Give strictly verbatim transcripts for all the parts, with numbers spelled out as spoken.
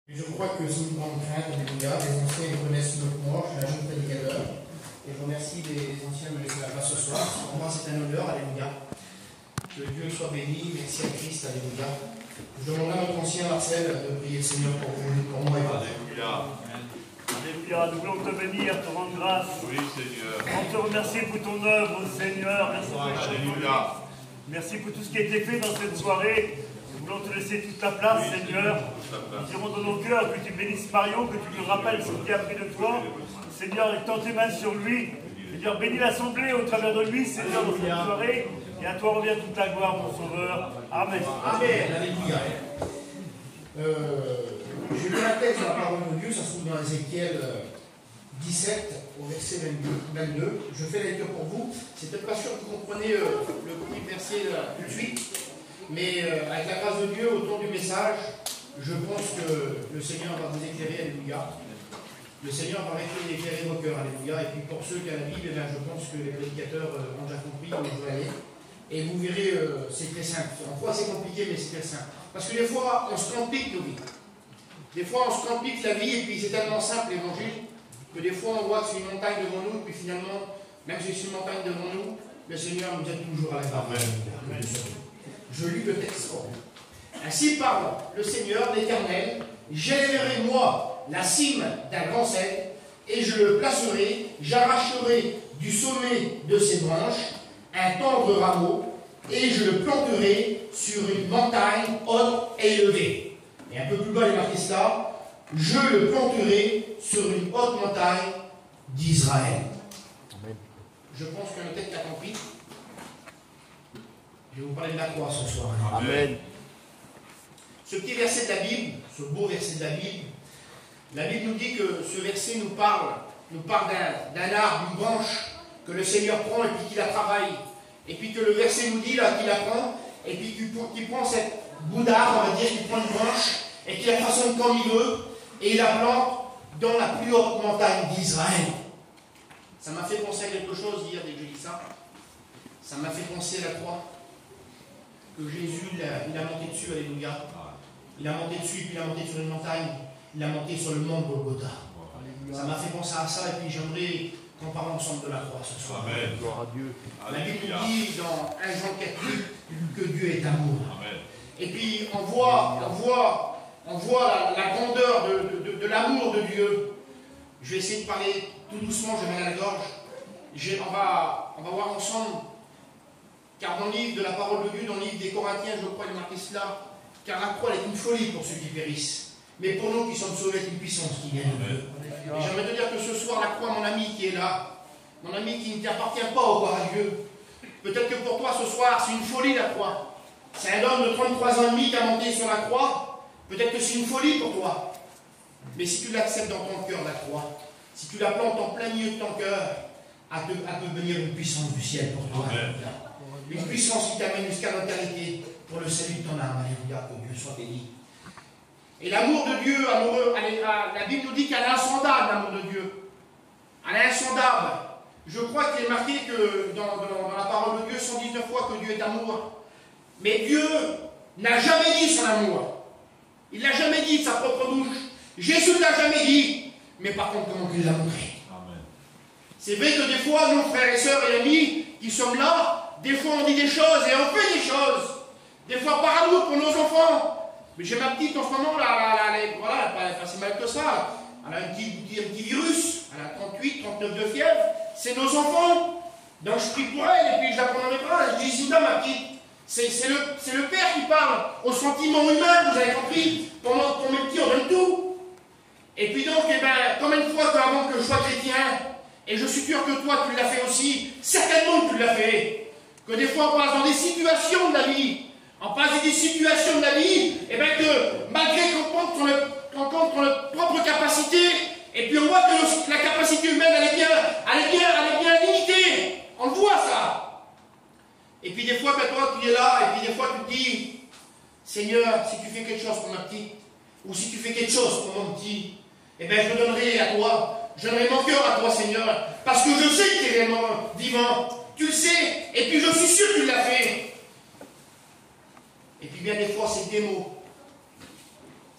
Je crois que c'est une grande crainte, alléluia. Les anciens ils connaissent notre mort, je suis un jeune prédicateur. Et je remercie les, les anciens de me laisser la place ce soir. Pour moi, c'est un honneur, alléluia. Que Dieu soit béni, merci à Christ, alléluia. Je demande à notre ancien Marcel de prier le Seigneur pour vous, pour moi et pour vous. Alléluia. Alléluia, nous voulons te bénir, te rendre grâce. Oui, Seigneur. On te remercie pour ton œuvre, Seigneur. Merci pour, Alléluia. merci pour tout ce qui a été fait dans cette soirée. Nous voulons te laisser toute ta place, Oui, Seigneur. Nous dirons dans nos cœurs que tu bénisses Mario, que tu lui rappelles ce qui a appris de toi. Seigneur, étends tes mains sur lui. Seigneur, bénis l'assemblée au travers de lui, Seigneur, dans cette soirée. Et à toi revient toute la gloire, mon Sauveur. Amen. Amen, alléluia. Euh, je lis un texte de la parole de Dieu, ça se trouve dans Ézéchiel dix-sept, au verset vingt-deux. Je fais la lecture pour vous. C'est peut-être pas sûr que vous comprenez euh, le petit verset là, tout de suite, mais euh, avec la grâce de Dieu, autour du message, je pense que le Seigneur va vous éclairer, alléluia. Le Seigneur va éclairer vos cœurs, alléluia. Et puis pour ceux qui ont la Bible, eh bien, je pense que les prédicateurs euh, ont déjà compris où je veux aller. Et vous verrez, euh, c'est très simple. En fois, c'est compliqué, mais c'est très simple. Parce que des fois, on se complique nos vies. Des fois, on se complique la vie, et puis c'est tellement simple l'évangile, que des fois, on voit que c'est une montagne devant nous, puis finalement, même si c'est une montagne devant nous, le Seigneur nous aide toujours à la grâce. Amen. Je lis le texte. Ainsi parle le Seigneur, l'Éternel, j'élèverai moi la cime d'un grand cèdre, et je le placerai, j'arracherai du sommet de ses branches un tendre rameau, et je le planterai sur une montagne haute et élevée. Et un peu plus bas, il est marqué cela, je le planterai sur une haute montagne d'Israël. Je pense que le texte a compris. Je vais vous parler de la croix ce soir. Amen. Ce petit verset de la Bible, ce beau verset de la Bible, la Bible nous dit que ce verset nous parle, nous parle d'un arbre, d'une branche que le Seigneur prend et puis qu'il la travaille. Et puis que le verset nous dit là qu'il la prend, et puis qu'il prend cette bout d'arbre, on va dire, qu'il prend une branche, et qu'il la façonne comme il veut, et il la plante dans la plus haute montagne d'Israël. Ça m'a fait penser à quelque chose hier dès que j'ai dit ça. Ça m'a fait penser à la croix. Que Jésus, il a, il a monté dessus, alléluia. Il a monté dessus, et puis il a monté sur une montagne. Il a monté sur le mont Golgotha. Ça m'a fait penser à ça, et puis j'aimerais qu'on parle ensemble de la croix ce soir. Amen. Gloire à Dieu. La Bible nous dit dans un Jean quatre que Dieu est amour. Amen. Et puis on voit, on voit, on voit la, la grandeur de, de, de, de l'amour de Dieu. Je vais essayer de parler tout doucement, je vais mal à la gorge. On va, on va voir ensemble, car dans le livre de la parole de Dieu, dans le livre des Corinthiens, je crois, il est marqué cela, car la croix est une folie pour ceux qui périssent. Mais pour nous qui sommes sauvés, c'est une puissance qui vient de Dieu. Et j'aimerais te dire que ce soir, la croix, mon ami qui est là, mon ami qui ne t'appartient pas au corps à Dieu, peut-être que pour toi ce soir, c'est une folie la croix. C'est un homme de trente-trois ans et demi qui a monté sur la croix. Peut-être que c'est une folie pour toi. Mais si tu l'acceptes dans ton cœur, la croix, si tu la plantes en plein milieu de ton cœur, à te, à te venir une puissance du ciel pour toi. Amen. Une puissance qui t'amène jusqu'à l'éternité pour le salut de ton âme. Alléluia, que Dieu soit béni. Et l'amour de Dieu, amoureux, la Bible nous dit qu'elle est insondable, l'amour de Dieu. Elle est insondable. Je crois qu'il est marqué que dans, dans, dans la parole de Dieu, cent dix-neuf fois que Dieu est amour. Mais Dieu n'a jamais dit son amour. Il ne l'a jamais dit de sa propre bouche. Jésus ne l'a jamais dit. Mais par contre, comment il l'a montré. C'est vrai que des fois, nos frères et sœurs et amis qui sommes là, des fois on dit des choses et on fait des choses. Des fois par amour pour nos enfants. Mais j'ai ma petite en ce moment, là, là, là, là, voilà, elle n'est pas si mal que ça. Elle a un petit, un petit virus, elle a trente-huit, trente-neuf de fièvre. C'est nos enfants. Donc je prie pour elle et puis je la prends dans mes bras. Je dis, Zinda, ma petite, c'est le, le Père qui parle au sentiment humain, vous avez compris. Pendant pour mes petits, on donne tout. Et puis donc, eh ben, combien de fois avant que je sois chrétien, et je suis sûr que toi tu l'as fait aussi, certainement que tu l'as fait, que des fois on passe dans des situations de la vie. On passe dans des situations de la vie, et bien que malgré qu'on compte sur notre, compte notre propre capacité, et puis on voit que nos, la capacité humaine, elle est bien, elle est bien, elle est bien limitée. On le voit ça. Et puis des fois, ben, toi tu es là, et puis des fois tu te dis, Seigneur, si tu fais quelque chose pour ma petite, ou si tu fais quelque chose pour mon petit, eh bien je le donnerai à toi. Je donnerai mon cœur à toi, Seigneur, parce que je sais que tu es réellement vivant. Tu le sais, et puis je suis sûr que tu l'as fait. Et puis bien des fois, c'est des mots.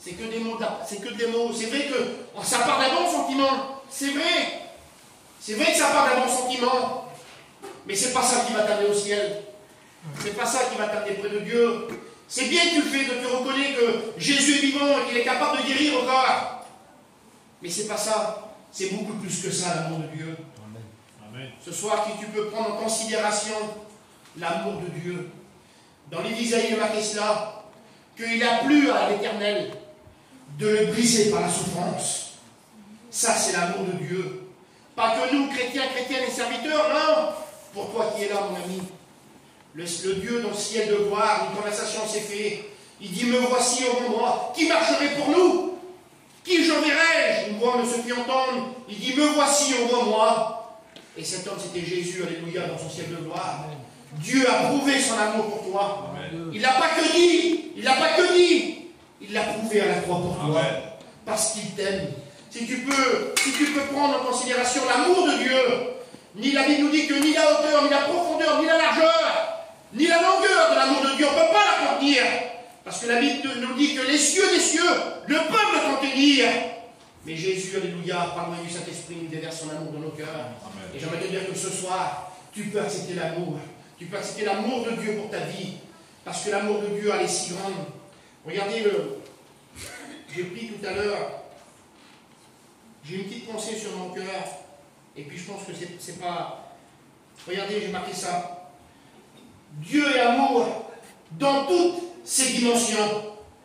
C'est que des mots, c'est que des mots. C'est vrai que ça part d'un bon sentiment. C'est vrai. C'est vrai que ça part d'un bon sentiment. Mais c'est pas ça qui va t'amener au ciel. C'est pas ça qui va t'amener près de Dieu. C'est bien que tu le fais, que tu reconnais que Jésus est vivant et qu'il est capable de guérir encore. Mais c'est pas ça. C'est beaucoup plus que ça, l'amour de Dieu. Amen. Ce soir, si tu peux prendre en considération l'amour de Dieu. Dans les Isaïe, il est marqué cela, qu'il a plu à l'Éternel de le briser par la souffrance. Ça, c'est l'amour de Dieu. Pas que nous, chrétiens, chrétiennes et serviteurs, non. Pour toi qui es là, mon ami. Le, le Dieu dans le ciel de gloire, une conversation s'est faite. Il dit, me voici au moi. Qui marcherait pour nous? Qui j'enverrai-je? Une voix ne se fit entendre. Il dit, me voici au moi. Et cet homme, c'était Jésus, alléluia, dans son ciel de gloire. Amen. Dieu a prouvé son amour pour toi. Amen. Il n'a pas que dit, il n'a pas que dit. Il l'a prouvé à la croix pour toi. Amen. Parce qu'il t'aime. Si tu peux, si tu peux prendre en considération l'amour de Dieu, ni la Bible nous dit que ni la hauteur, ni la profondeur, ni la largeur, ni la longueur de l'amour de Dieu, on ne peut pas la contenir. Parce que la Bible nous dit que les cieux des cieux ne peuvent le contenir. Mais Jésus, alléluia, par le moyen du Saint-Esprit, nous déverse son amour dans nos cœurs. Amen. Et j'aimerais te dire que ce soir, tu peux accepter l'amour. Tu peux accepter l'amour de Dieu pour ta vie. Parce que l'amour de Dieu, elle est si grande. Regardez le... J'ai pris tout à l'heure... J'ai une petite pensée sur mon cœur. Et puis je pense que c'est pas... Regardez, j'ai marqué ça. Dieu est amour dans toutes ses dimensions.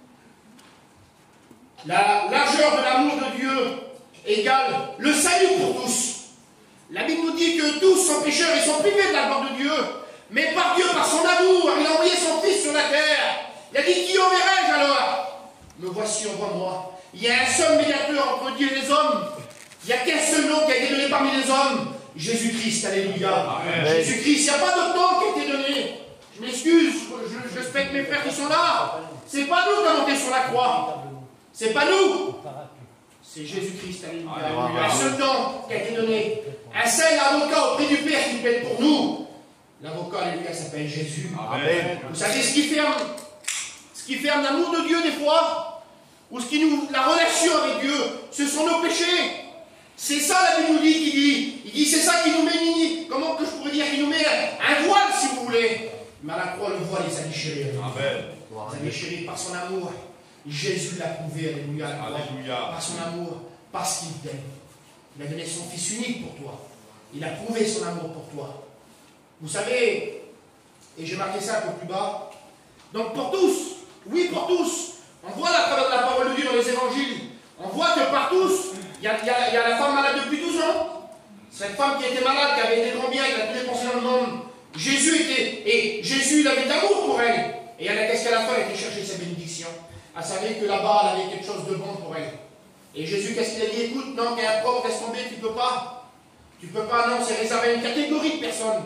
La largeur de l'amour de Dieu égale le salut pour tous. La Bible nous dit que tous sont pécheurs et sont privés de la gloire de Dieu. Mais par Dieu, par son amour, il a envoyé son Fils sur la terre. Il a dit, qui enverrai-je alors? Me voici, envoie-moi. Il y a un seul médiateur entre Dieu et les hommes. Il n'y a qu'un seul nom qui a été donné parmi les hommes. Jésus-Christ, alléluia. Jésus-Christ, il n'y a pas d'autre nom qui a été donné. Je m'excuse, je, je respecte mes frères qui sont là. C'est pas nous qui avons été sur la croix. C'est pas nous. C'est Jésus-Christ, alléluia. Un seul nom qui a été donné. Un seul avocat auprès du Père qui plaide pour nous. L'avocat, alléluia, s'appelle Jésus. Amen. Vous savez ce qui ferme, ce qui ferme l'amour de Dieu des fois, ou ce qui nous, la relation avec Dieu, ce sont nos péchés. C'est ça la Bible nous dit, qui dit, il dit, c'est ça qui nous met, comment que je pourrais dire, qui nous met un voile, si vous voulez. Mais à la croix, le voile, il s'est déchiré. Amen. Il s'est déchiré par son amour. Jésus l'a prouvé, alléluia, alléluia, par son amour, parce qu'il t'aime. Il a donné son Fils unique pour toi. Il a prouvé son amour pour toi. Vous savez, et j'ai marqué ça un peu plus bas, donc pour tous, oui pour tous, on voit à travers la parole de Dieu dans les évangiles, on voit que par tous, il y a, y a, y a la femme malade depuis douze ans, cette femme qui était malade, qui avait des grands biens, qui a tout dépensé dans le monde, Jésus était, et Jésus il avait de l'amour pour elle, et elle, qu'est-ce qu'elle a fait? Elle était chercher sa bénédiction. Elle savait que là-bas, elle avait quelque chose de bon pour elle. Et Jésus, qu'est-ce qu'il a dit? Écoute, non, t'es un pauvre, laisse tomber, tu ne peux pas. Tu ne peux pas, non, c'est réservé à une catégorie de personnes.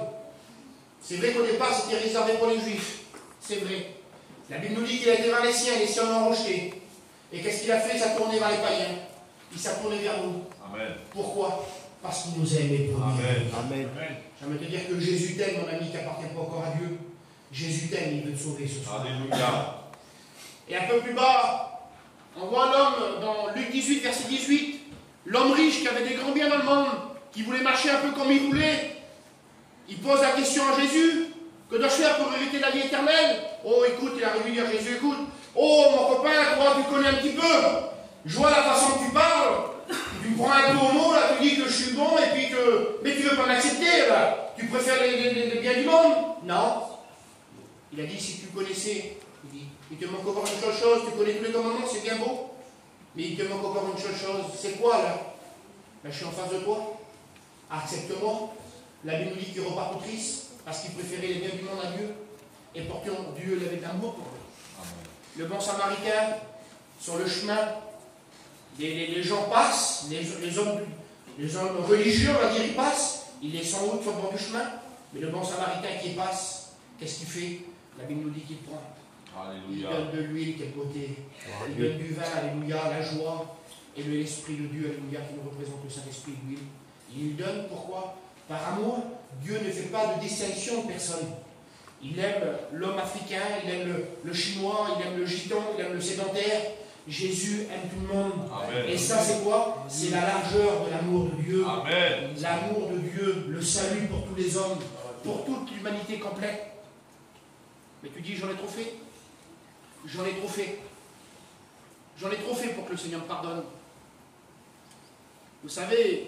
C'est vrai qu'au départ, c'était réservé pour les Juifs. C'est vrai. La Bible nous dit qu'il a été vers les siens, les siens l'ont rejeté. Et qu'est-ce qu'il a fait? Il s'est tourné vers les païens. Il s'est tourné vers nous. Amen. Pourquoi? Parce qu'il nous a aimés pour nous. Amen. Amen. J'aimerais te dire que Jésus t'aime, mon ami, qui n'appartient pas encore à Dieu. Jésus t'aime, il veut te sauver ce soir. Alléluia. Et un peu plus bas, on voit l'homme dans Luc dix-huit, verset dix-huit, l'homme riche qui avait des grands biens dans le monde, qui voulait marcher un peu comme il voulait. Il pose la question à Jésus, que dois-je faire pour hériter la vie éternelle? Oh, écoute, il a réussi à dire Jésus, écoute, oh, mon copain, toi, tu connais un petit peu, je vois la façon que tu parles, tu me prends un peu au mot, là, tu dis que je suis bon, et puis que, mais tu ne veux pas m'accepter, là, tu préfères les, les, les biens du monde? Non. Il a dit, si tu connaissais, il dit, il te manque encore une seule chose, tu connais tous les commandements, c'est bien beau, mais il te manque encore une seule chose, c'est quoi, là? Là, je suis en face de toi, accepte-moi. La Bible nous dit qu'il repart au triste, parce qu'il préférait les biens du monde à Dieu, et pourtant, Dieu avait de l'amour pour lui. Le bon samaritain, sur le chemin, les, les, les gens passent, les, les, hommes, les hommes religieux, on va dire, ils passent, il est sans route sur le bord du chemin, mais le bon samaritain qui passe, qu'est-ce qu'il fait? La Bible nous dit qu'il prend. Alléluia. Il donne de l'huile, quelle beauté. Il donne du vin, alléluia, la joie, et l'Esprit de Dieu, alléluia, qui nous représente le Saint-Esprit, l'huile. Il donne, pourquoi? Par amour. Dieu ne fait pas de distinction de personne. Il aime l'homme africain, il aime le, le chinois, il aime le gitan, il aime le sédentaire, Jésus aime tout le monde. Amen. Et ça, c'est quoi? C'est la largeur de l'amour de Dieu. Amen. L'amour de Dieu, le salut pour tous les hommes, pour toute l'humanité complète. Mais tu dis, j'en ai trop fait. J'en ai trop fait. J'en ai trop fait pour que le Seigneur me pardonne. Vous savez,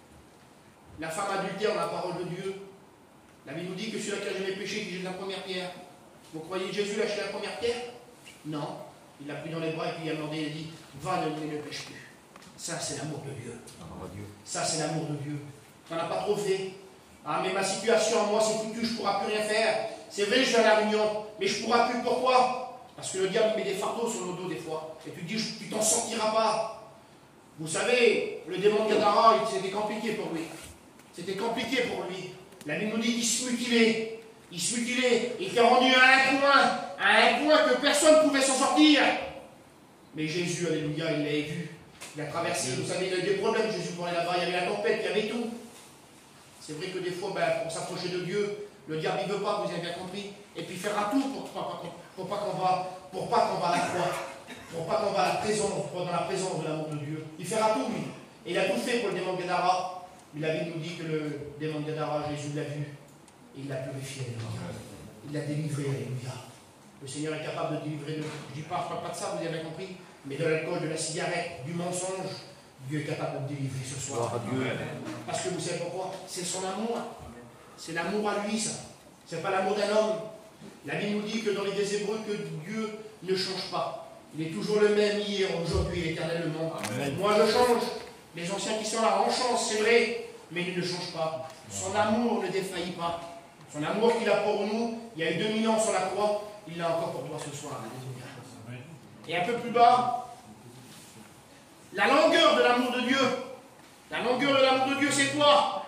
la femme adultère dans la parole de Dieu, la Bible nous dit que celui qui a jamais péché, qui jette la première pierre. Vous croyez que Jésus lâchait la première pierre? Non. Il l'a pris dans les bras et puis il a demandé, il a dit, va, ne, ne pêche plus. Ça, c'est l'amour de Dieu. Ça, c'est l'amour de Dieu. Tu n'en as pas trop fait. Ah, mais ma situation, moi, c'est foutu, je ne pourrai plus rien faire. C'est vrai, je vais à la réunion, mais je ne pourrai plus. Pourquoi? Parce que le diable met des fardeaux sur nos dos des fois. Et tu te dis, tu t'en sortiras pas. Vous savez, le démon de Gadara, c'était compliqué pour lui. C'était compliqué pour lui. La Bible nous dit qu'il se mutilait. Il se mutilait. Il était rendu à un point, à un point que personne ne pouvait s'en sortir. Mais Jésus, alléluia, il l'avait vu. Il a traversé. Vous savez, il a eu des problèmes, Jésus, pour aller là-bas. Il y avait la tempête, il y avait tout. C'est vrai que des fois, ben, pour s'approcher de Dieu, le diable il ne veut pas, vous avez bien compris. Et puis il fera tout pour, pour, pour pas qu'on va, pour pas qu'on va à la croix, pour pas qu'on va à la présence, dans la présence de l'amour de Dieu. Il fera tout, lui. Et il a tout fait pour le démon de Gadara. Mais la Bible nous dit que le démon de Gadara, Jésus l'a vu. Et il l'a purifié. Il l'a délivré, alléluia. Le Seigneur est capable de délivrer. De, je ne dis pas, je parle pas de ça, vous avez bien compris. Mais de l'alcool, de la cigarette, du mensonge, Dieu est capable de délivrer ce soir. Parce que vous savez pourquoi? C'est son amour. C'est l'amour à lui, ça. Ce n'est pas l'amour d'un homme. La Bible nous dit que dans les des Hébreux, que Dieu ne change pas. Il est toujours le même hier, aujourd'hui et éternellement. Amen. Moi, je change. Les anciens qui sont là en changent, c'est vrai, mais il ne change pas. Son amour ne défaillit pas. Son amour qu'il a pour nous, il y a eu deux mille ans sur la croix, il l'a encore pour toi ce soir. Et un peu plus bas, la longueur de l'amour de Dieu. La longueur de l'amour de Dieu, c'est quoi?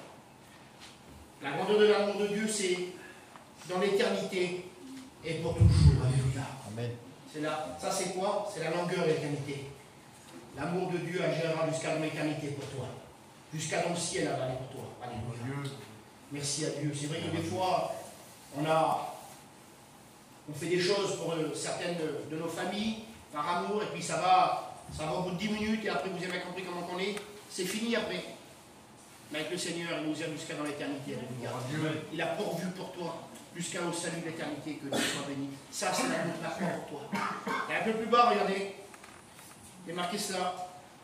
La grandeur de l'amour de Dieu, c'est dans l'éternité et pour toujours. Alléluia. Amen. C'est là. Ça, c'est quoi? C'est la longueur de l'éternité. L'amour de Dieu agira jusqu'à l'éternité pour toi. Jusqu'à dans le ciel, à aller pour toi. Alléluia. Merci à Dieu. C'est vrai que des fois, on a, on fait des choses pour certaines de nos familles, par amour, et puis ça va, ça va au bout de dix minutes, et après vous avez compris comment on est. C'est fini après. Mais avec le Seigneur, il nous aime jusqu'à dans l'éternité. Il a pourvu pour toi, jusqu'à au salut de l'éternité, que Dieu soit béni. Ça, c'est l'amour de la foi pour toi. Et un peu plus bas, regardez. Il est marqué cela.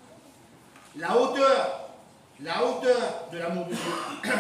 La hauteur, la hauteur de l'amour de Dieu.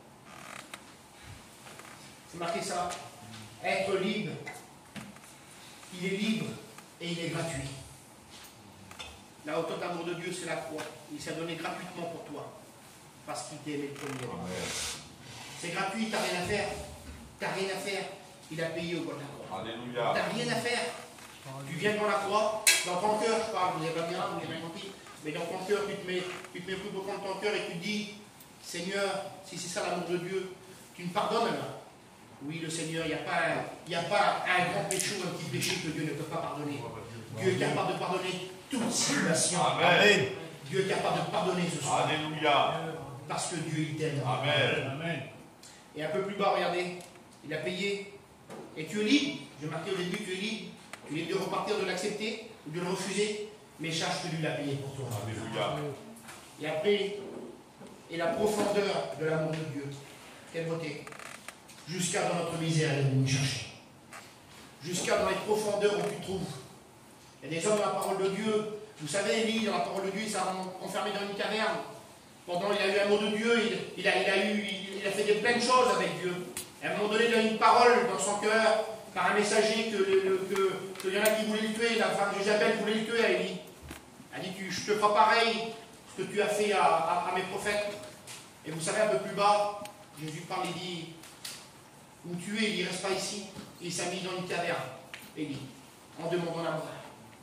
C'est marqué ça. Être libre. Il est libre et il est gratuit. La hauteur de l'amour de Dieu, c'est la croix. Il s'est donné gratuitement pour toi. Parce qu'il t'a aimé le premier. C'est gratuit, tu n'as rien à faire. Tu n'as rien à faire. Il a payé au Golgotha. Alléluia. Tu n'as rien à faire. Tu viens dans la croix, dans ton cœur, je parle, vous avez pas bien, vous avez bien compris. Mais dans ton cœur, tu te mets, tu te mets plus profond de ton cœur et tu te dis, Seigneur, si c'est ça l'amour de Dieu, tu me pardonnes là. Oui, le Seigneur, il n'y a, a pas un grand péché ou un petit péché que Dieu ne peut pas pardonner. Dieu est capable de pardonner toute situation. Amen. Dieu est capable de pardonner ce soir. Alléluia. Parce que Dieu, il t'aime. Amen. Amen. Et un peu plus bas, regardez, il a payé. Et tu es libre. J'ai marqué au début, tu es libre. Tu es libre de repartir, de l'accepter ou de le refuser. Mais sache que lui l'a payé pour toi. Alléluia. Et après, et la profondeur de l'amour de Dieu. Quelle beauté. Jusqu'à dans notre misère, elle est venue nous chercher. Jusqu'à dans les profondeurs où tu te trouves. Il y a des hommes dans la parole de Dieu. Vous savez, Élie, dans la parole de Dieu, il s'est enfermé dans une caverne. Pendant il a eu un mot de Dieu, il, il, a, il, a, eu, il, il a fait de plein de choses avec Dieu. Et à un moment donné, il a eu une parole dans son cœur, par un messager, que, que, que, que y en a qui voulaient le tuer. La femme d'Isabelle voulait le tuer à Élie. Elle dit, je te ferai pareil, ce que tu as fait à, à, à mes prophètes. Et vous savez, un peu plus bas, Jésus parle et dit, où tu es, il ne reste pas ici. Et il s'est mis dans une caverne, Élie, en demandant la mort.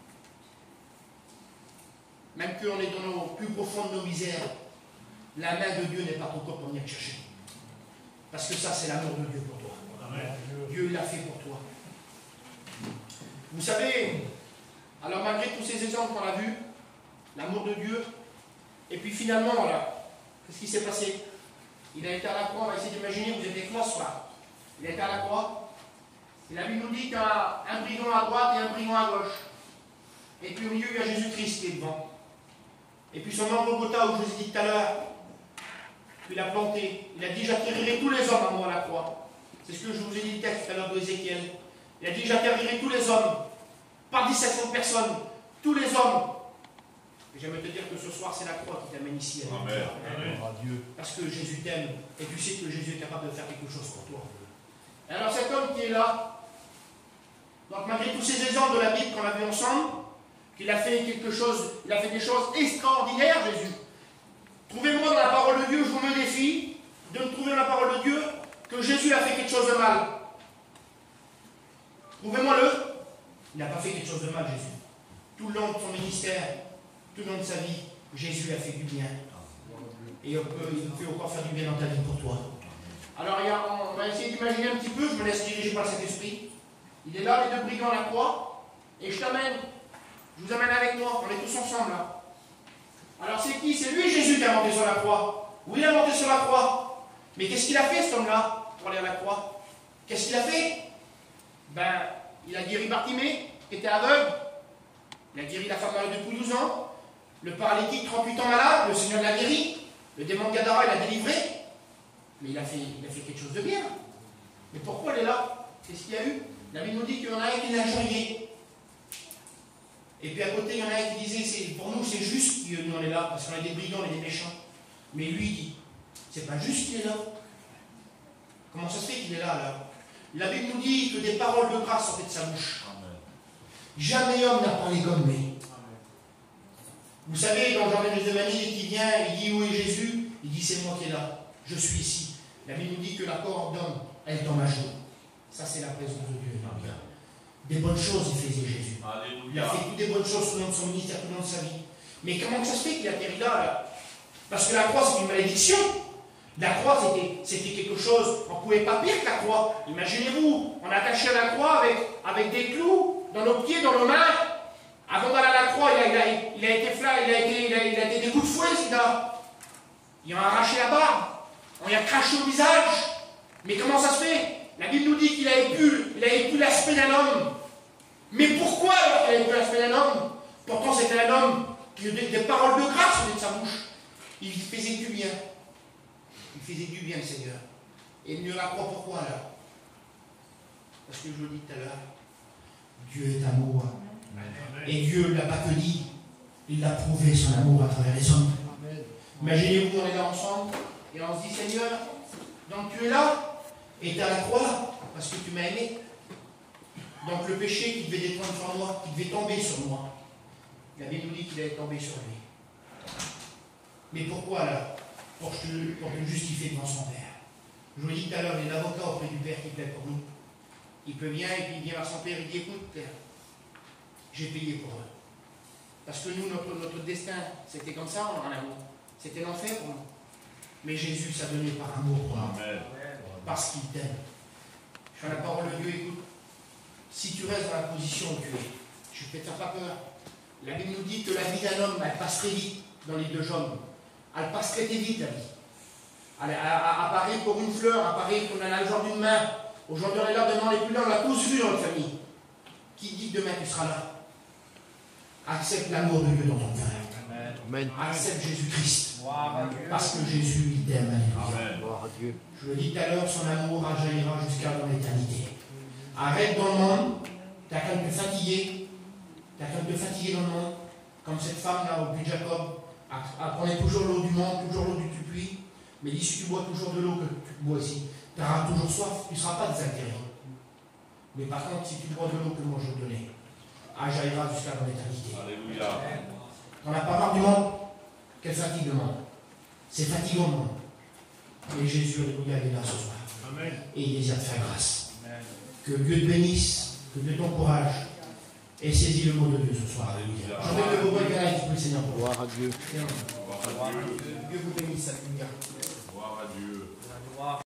Même qu'on est dans nos plus profondes de nos misères, la main de Dieu n'est pas encore pour venir te chercher. Parce que ça, c'est l'amour de Dieu pour toi. Amen. Dieu l'a fait pour toi. Vous savez, alors malgré tous ces exemples qu'on a vus, l'amour de Dieu, et puis finalement, là, qu'est-ce qui s'est passé? Il a été à la croix, on va essayer d'imaginer, vous êtes avec moi ce soir. Il a été à la croix, et la Bible nous dit qu'il y a un brigand à droite et un brigand à gauche. Et puis au milieu, il y a Jésus-Christ qui est devant. Et puis son Golgotha, où je vous ai dit tout à l'heure, il a planté. Il a dit, j'atterrirai tous les hommes à moi à la croix. C'est ce que je vous ai dit le texte tout à l'heure d'Ézéchiel. Il a dit, j'atterrirai tous les hommes. Pas dix-sept cents personnes. Tous les hommes. Et j'aimerais te dire que ce soir, c'est la croix qui t'amène ici. Amen. Amen. Parce que Jésus t'aime. Et tu sais que Jésus est capable de faire quelque chose pour toi. Et alors cet homme qui est là, donc malgré tous ces exemples de la Bible qu'on a vu ensemble, qu'il a fait quelque chose, il a fait des choses extraordinaires, Jésus. Trouvez-moi dans la parole de Dieu, je vous me défie, de me trouver dans la parole de Dieu que Jésus a fait quelque chose de mal. Trouvez-moi-le. Il n'a pas fait quelque chose de mal, Jésus. Tout le long de son ministère, tout le long de sa vie, Jésus a fait du bien. Et on peut, il peut encore faire du bien dans ta vie pour toi. Alors, il y a, on va essayer d'imaginer un petit peu, je me laisse diriger par cet esprit. Il est là, les deux brigands à la croix, et je t'amène, je vous amène avec moi, on est tous ensemble là. Alors c'est qui? C'est lui Jésus qui a monté sur la croix. Oui, il a monté sur la croix. Mais qu'est-ce qu'il a fait cet homme-là pour aller à la croix? Qu'est-ce qu'il a fait? Ben, il a guéri Bartimée, qui était aveugle. Il a guéri la femme malade depuis douze ans. Le paralytique, trente-huit ans malade, le Seigneur l'a guéri. Le démon de Gadara, il l'a délivré. Mais il a, fait, il a fait quelque chose de bien. Mais pourquoi il est là? Qu'est-ce qu'il y a eu? La Bible nous dit qu'il y en a un qui l'a injurié. Et puis à côté, il y en a un qui disait, pour nous c'est juste que nous on est là, parce qu'on est des brigands, on est des méchants. Mais lui il dit, c'est pas juste qu'il est là. Comment ça se fait qu'il est là, là? La Bible nous dit que des paroles de grâce sortaient de sa bouche. Amen. Jamais homme n'a parlé comme lui. Vous savez, dans Jean de Manille qui vient, il dit, où est Jésus? Il dit, c'est moi qui est là, je suis ici. La Bible nous dit que la corde d'homme, elle est dans ma joue. Ça, c'est la présence de Dieu. Amen. Des bonnes choses, il faisait Jésus. Alléluia. Il a fait toutes des bonnes choses tout au long de son ministère, tout au long de sa vie. Mais comment ça se fait qu'il atterrit là, là? Parce que la croix, c'est une malédiction. La croix, c'était quelque chose, on ne pouvait pas pire que la croix. Imaginez-vous, on est attaché à la croix avec, avec des clous dans nos pieds, dans nos mains. Avant d'aller à la croix, il a, il a, il a été flat, il a été, il a, il a été des coups de fouet, ce gars. Ils ont arraché la barbe. On lui a craché au visage. Mais comment ça se fait? La Bible nous dit qu'il avait pu, il avait pu l'aspect d'un homme. Mais pourquoi alors qu'il avait pu l'aspect d'un homme? Pourtant c'était un homme qui avait des paroles de grâce venaient de sa bouche. Il faisait du bien. Il faisait du bien, le Seigneur. Et il ne la croit pourquoi là? Parce que je vous le dis tout à l'heure, Dieu est amour. Et Dieu ne l'a pas que dit, il a prouvé son amour à travers les hommes. Imaginez-vous, on est là ensemble et on se dit, Seigneur, donc tu es là. Et tu es à la croix parce que tu m'as aimé. Donc le péché qui devait détendre sur moi, qui devait tomber sur moi, la Bible nous dit qu'il allait tomber sur lui. Mais pourquoi là? Pour te, pour te justifier devant son Père. Je vous l'ai dit tout à l'heure, il y a l'avocat auprès du Père qui plaît pour nous. Il peut venir et puis il vient à son Père et dit, écoute Père, j'ai payé pour eux. Parce que nous, notre, notre destin, c'était comme ça en amour. C'était l'enfer pour nous. Mais Jésus s'est donné par amour pour nous. Amen. Parce qu'il t'aime. Je fais la parole de Dieu, écoute. Si tu restes dans la position où tu es, je ne te fais pas peur. La Bible nous dit que la vie d'un homme, elle passe très vite dans les deux jaunes. Elle passe très, très vite, la vie. Elle, elle, elle, elle apparaît pour une fleur, elle apparaît qu'on a le genre d'une main. Aujourd'hui, on est là, demain, on n'est plus là, on l'a tous vu dans notre famille. Qui dit que demain tu seras là? Accepte l'amour de Dieu dans ton cœur. Amen. Accepte Jésus-Christ. Parce que Jésus, il t'aime. Je le dis tout à l'heure, son amour jaillira jusqu'à l'éternité. Arrête dans le monde. Tu as qu'à te fatiguer. Tu as qu'à te fatiguer dans le monde. Comme cette femme-là au puits de Jacob. Elle prenait toujours l'eau du monde, toujours l'eau du puits. Mais dis, si tu bois toujours de l'eau que tu bois ici, tu auras toujours soif, tu ne seras pas désaltéré. Mais par contre, si tu bois de l'eau que moi je vais te donner, elle jaillira jusqu'à l'éternité. Alléluia. On n'a pas marre du monde? Quelle fatigue le monde? C'est fatigant le monde. Mais Jésus, alléluia, il est là ce soir. Amen. Et il désire te faire grâce. Amen. Que Dieu te bénisse, que Dieu t'encourage. Et saisis le mot de Dieu ce soir. Alléluia. Je veux que vous voyez un petit peu le Seigneur pour voir à Dieu. Dieu vous bénisse, alléluia. Gloire à Dieu.